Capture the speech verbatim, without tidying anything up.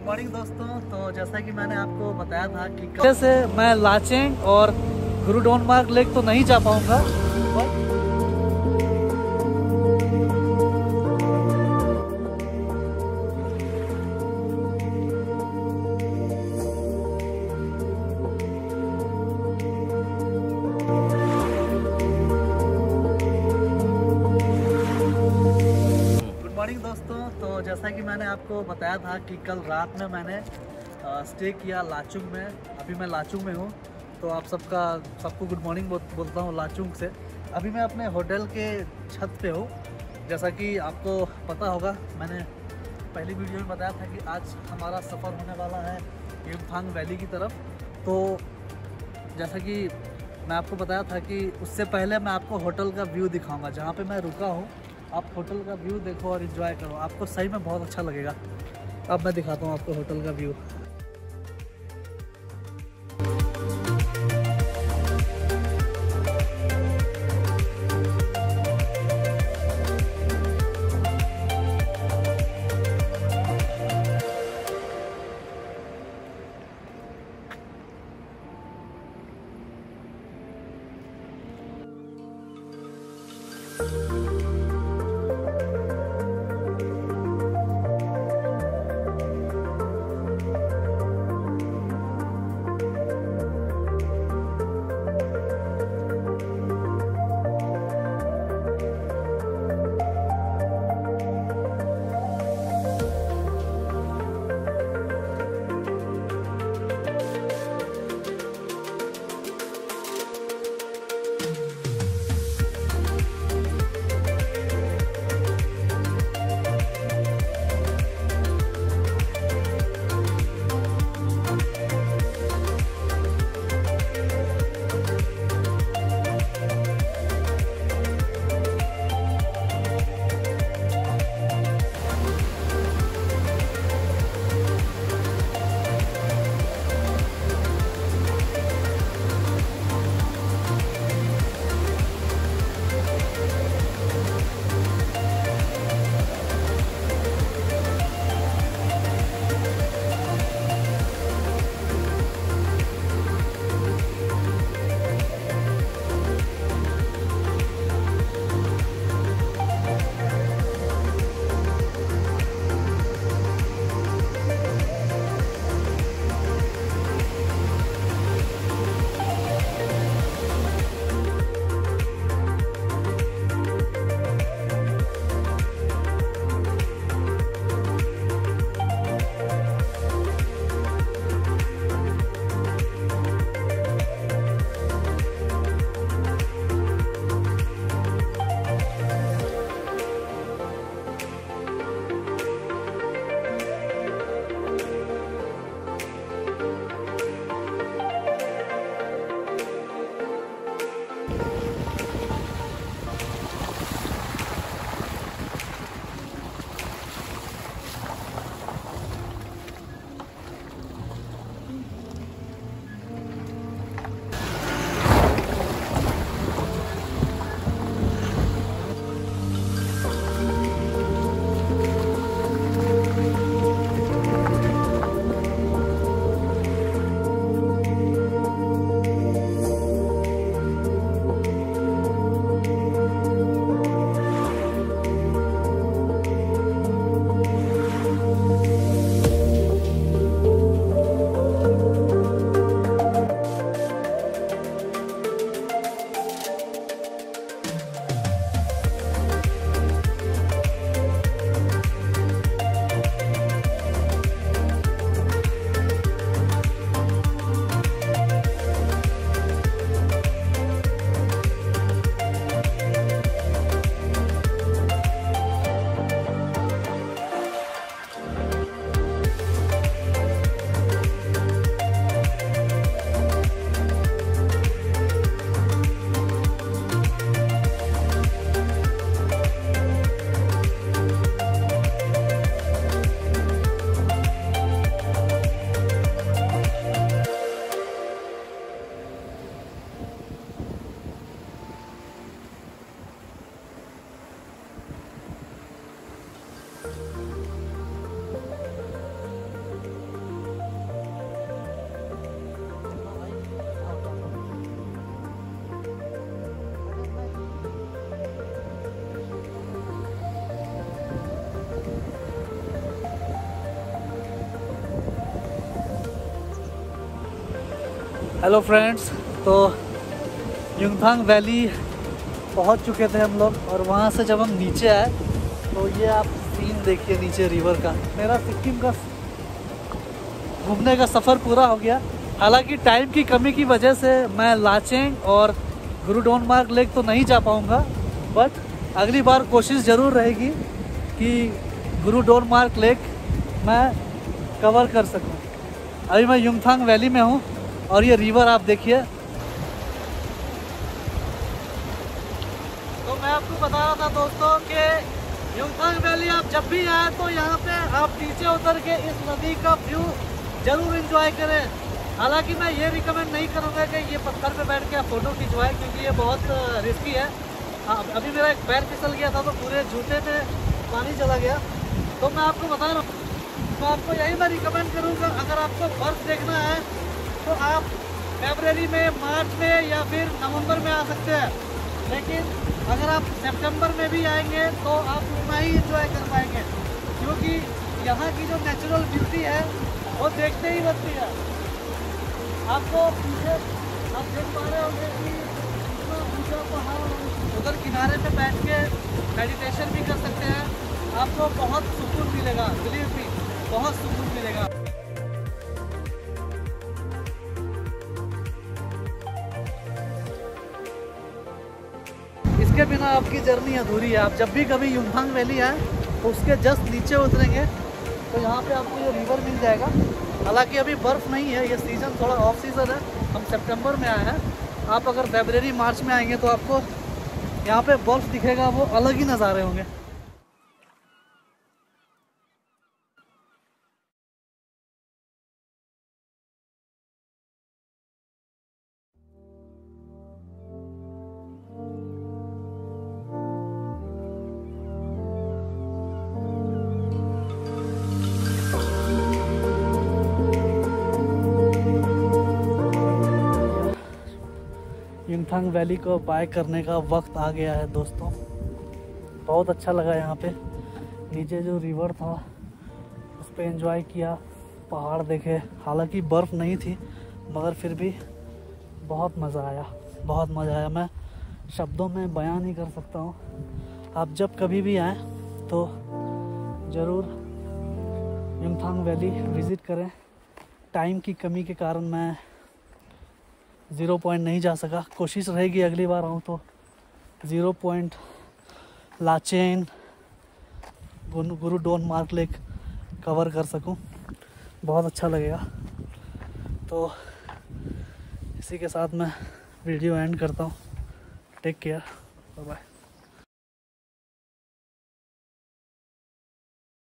Good morning दोस्तों। तो जैसा कि मैंने आपको बताया था कि कल से मैं लाचेंग और गुरुडोनमार्ग लेक तो नहीं जा पाऊंगा, पर मॉर्निंग दोस्तों। तो जैसा कि मैंने आपको बताया था कि कल रात में मैंने आ, स्टे किया लाचुंग में। अभी मैं लाचुंग में हूँ, तो आप सबका सबको गुड मॉर्निंग बोल, बोलता हूँ लाचुंग से। अभी मैं अपने होटल के छत पे हूँ। जैसा कि आपको पता होगा, मैंने पहली वीडियो में बताया था कि आज हमारा सफ़र होने वाला है यमथांग वैली की तरफ। तो जैसा कि मैं आपको बताया था कि उससे पहले मैं आपको होटल का व्यू दिखाऊँगा जहाँ पर मैं रुका हूँ। आप होटल का व्यू देखो और एंजॉय करो, आपको सही में बहुत अच्छा लगेगा। अब मैं दिखाता हूँ आपको होटल का व्यू। हेलो फ्रेंड्स, तो युमथांग वैली पहुंच चुके थे हम लोग और वहां से जब हम नीचे आए तो ये आप सीन देखिए नीचे रिवर का। मेरा सिक्किम का घूमने का सफ़र पूरा हो गया। हालांकि टाइम की कमी की वजह से मैं लाचेंग और गुरुडोनमार्ग लेक तो नहीं जा पाऊँगा, बट अगली बार कोशिश ज़रूर रहेगी कि गुरुडोनमार्ग लेक मैं कवर कर सकूं। अभी मैं युमथांग वैली में हूं और ये रिवर आप देखिए। तो मैं आपको बता रहा था दोस्तों कि युमथांग वैली आप जब भी आए तो यहाँ पे आप नीचे उतर के इस नदी का व्यू जरूर एंजॉय करें। हालांकि मैं ये रिकमेंड नहीं करूँगा कि ये पत्थर पे बैठ के आप फ़ोटो खिंचवाएं, क्योंकि ये बहुत रिस्की है। अभी मेरा एक पैर फिसल गया था तो पूरे जूते में पानी चला गया। तो मैं आपको बता रहा हूँ, तो आपको यही मैं रिकमेंड करूँगा, अगर आपको बर्फ़ देखना है तो आप फरवरी में, मार्च में या फिर नवंबर में आ सकते हैं। लेकिन अगर आप सितंबर में भी आएंगे तो आप उतना ही एंजॉय कर पाएंगे, क्योंकि यहाँ की जो नेचुरल ब्यूटी है वो देखते ही बनती है। आपको पीछे आप देख पा रहे होंगे कि इतना ऊंचा पहाड़, उधर किनारे पे बैठ के मेडिटेशन भी कर सकते हैं। आपको बहुत सुकून मिलेगा, बिलीव मी, बहुत सुकून मिलेगा। इसके बिना आपकी जर्नी अधूरी है। आप जब भी कभी युमथांग वैली आए तो उसके जस्ट नीचे उतरेंगे तो यहाँ पे आपको ये रिवर मिल जाएगा। हालांकि अभी बर्फ़ नहीं है, ये सीज़न थोड़ा ऑफ सीज़न है, हम सितंबर में आए हैं। आप अगर फरवरी मार्च में आएंगे तो आपको यहाँ पे बर्फ़ दिखेगा, वो अलग ही नज़ारे होंगे। युमथांग वैली को बाय करने का वक्त आ गया है दोस्तों। बहुत अच्छा लगा यहाँ पे, नीचे जो रिवर था उस पर एंजॉय किया, पहाड़ देखे। हालांकि बर्फ़ नहीं थी मगर फिर भी बहुत मज़ा आया, बहुत मज़ा आया। मैं शब्दों में बयान नहीं कर सकता हूँ। आप जब कभी भी आएँ तो ज़रूर युमथांग वैली विज़िट करें। टाइम की कमी के कारण मैं ज़ीरो पॉइंट नहीं जा सका। कोशिश रहेगी अगली बार आऊँ तो zero point, Lachen, Gurudongmar lake cover कर सकूं। बहुत अच्छा लगेगा। तो इसी के साथ मैं वीडियो एंड करता हूँ। Take care, bye bye.